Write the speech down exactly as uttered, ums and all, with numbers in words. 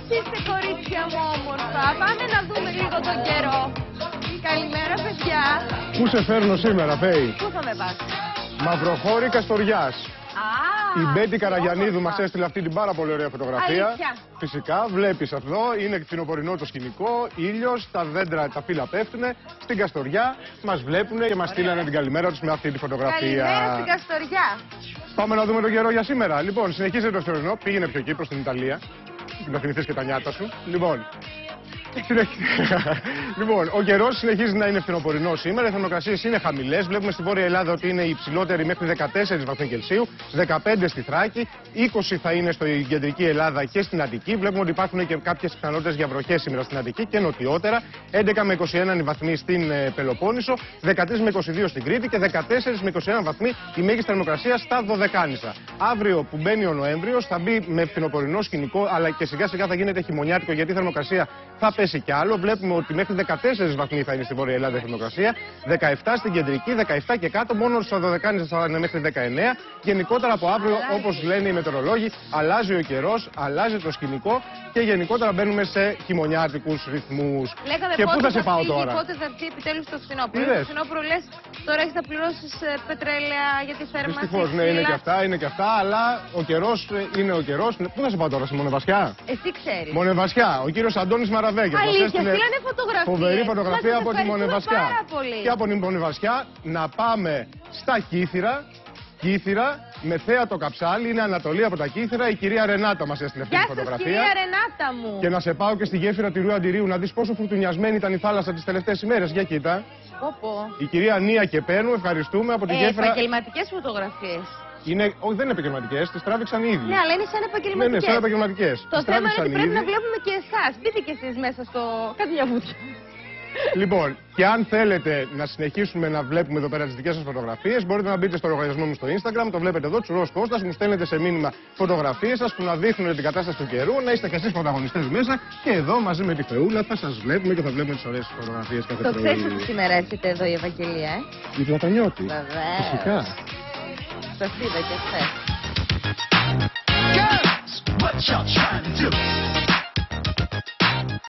είστε, κορίτσια μου όμορφα? Πάμε να δούμε λίγο τον καιρό. Καλημέρα, παιδιά. Πού σε φέρνω σήμερα, Φέη? Πού θα με πας? Μαυροχώρη Καστοριάς. Α, Η Μπέτη Καραγιαννίδου μας έστειλε αυτή την πάρα πολύ ωραία φωτογραφία. Αλήθεια. Φυσικά, βλέπεις εδώ, είναι φθινοπορεινό το σκηνικό, ήλιος, τα δέντρα, τα φύλλα πέφτουνε. Στην Καστοριά μας βλέπουνε και μας στείλανε την καλημέρα τους με αυτή τη φωτογραφία. καλημέρα στην Καστοριά. Πάμε να δούμε τον καιρό για σήμερα. Λοιπόν, συνεχίζεται το χειμερινό, πήγαινε πιο εκεί προς την Ιταλία. Να θυμηθείς και τα νιάτα σου. Λοιπόν, λοιπόν, ο καιρός συνεχίζει να είναι φθινοπορεινός σήμερα. Οι θερμοκρασίες είναι χαμηλές. Βλέπουμε στη Βόρεια Ελλάδα ότι είναι υψηλότερη μέχρι δεκατέσσερις βαθμούς Κελσίου, δεκαπέντε στη Θράκη, είκοσι θα είναι στην κεντρική Ελλάδα και στην Αττική. Βλέπουμε ότι υπάρχουν και κάποιες πιθανότητες για βροχές σήμερα στην Αττική και νοτιότερα. έντεκα με είκοσι ένα βαθμοί στην ε, Πελοπόννησο, δεκατρείς με είκοσι δύο στην Κρήτη και δεκατέσσερις με είκοσι ένα βαθμοί η μέγιστη θερμοκρασία στα Δωδεκάνησα. Αύριο που μπαίνει ο Νοέμβριος θα μπει με φθινοπορεινό σκηνικό, αλλά και σιγά σιγά θα γίνεται χειμωνιάτικο γιατί η θερμοκρασία θα πέσει κι άλλο. Βλέπουμε ότι μέχρι δεκατέσσερις βαθμοί θα είναι στη Βόρεια Ελλάδα η θερμοκρασία, δεκαεπτά στην κεντρική, δεκαεπτά και κάτω, μόνο στα Δωδεκάνησα θα είναι μέχρι δεκαεννέα. Γενικότερα από αύριο, όπως λένε οι μετεωρολόγοι, αλλάζει ο καιρός, αλλάζει το σκηνικό και γενικότερα μπαίνουμε σε χειμωνιάτικους ρυθμούς. Λέγαμε και πού θα σε πάω φύγει, τώρα? Πότε θα έρθει επιτέλους το φθινόπωρο? Είδες? Το φθινόπωρο λες, τώρα έχεις να πληρώσεις ε, πετρέλαια για τη θέρμανση. Δυστυχώς, ναι, είναι και αυτά, είναι και αυτά, αλλά ο καιρός ε, είναι ο καιρός. Πού θα σε πάω τώρα, σε Μονεβασιά? Εσύ ξέρεις. Μονεβασιά, ο κύριος Αντώνης Μαραβέγγες. Αλήθεια, στείλανε φωτογραφίες. Φοβερή φωτογραφία Σας από τη Μονεβασιά. πάρα πολύ. Και από την Μονεβασιά να πάμε στα Κύθυρα. Κύθυρα με θέα το καψάλι, είναι ανατολή από τα Κύθυρα. Η κυρία Ρενάτα μας έστειλε αυτή Γεια τη σας, φωτογραφία. κυρία Ρενάτα μου. Και να σε πάω και στη γέφυρα του Ρίου Αντιρίου να δεις πόσο φουρτουνιασμένη ήταν η θάλασσα τις τελευταίες ημέρες. Για κοίτα. Πω, πω. Η κυρία Νία Κεπένου, ευχαριστούμε από τη Ε, γέφυρα. επαγγελματικές φωτογραφίες. Είναι, όχι, δεν είναι επαγγελματικές, τις τράβηξαν ήδη. Ναι, αλλά είναι σαν Ναι, επαγγελματικές. ναι, σαν επαγγελματικές. Το Τις θέμα είναι τράβηξαν ότι πρέπει ήδη. να βλέπουμε και εσάς. Μπείτε και εσείς μέσα στο... Κάτι μια βούτια. Λοιπόν, και αν θέλετε να συνεχίσουμε να βλέπουμε εδώ πέρα τις δικές σας φωτογραφίες, μπορείτε να μπείτε στο λογαριασμό μου στο Instagram, το βλέπετε εδώ, Τσουρός Κώστας, μου στέλνετε σε μήνυμα φωτογραφίες σας που να δείχνουν την κατάσταση του καιρού, να είστε και εσείς πρωταγωνιστές μέσα και εδώ μαζί με τη Φεούλα θα σας βλέπουμε και θα βλέπουμε τις ωραίες φωτογραφίες κάθε Το πρωί. ξέρεις ότι σήμερα έρχεται εδώ η Ευαγγελία, ε? Η Πλατανιώτη. Βεβαίως. Φυσικά. Σας είδα και χθες. Girls, what y'all trying to do?